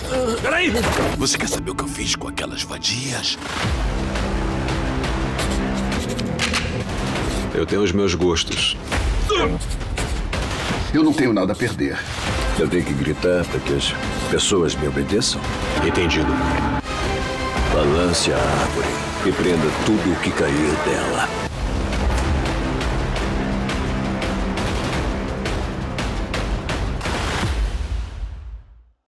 Peraí! Você quer saber o que eu fiz com aquelas vadias? Eu tenho os meus gostos. Eu não tenho nada a perder. Eu tenho que gritar para que as pessoas me obedeçam? Entendido. Balance a árvore e prenda tudo o que cair dela.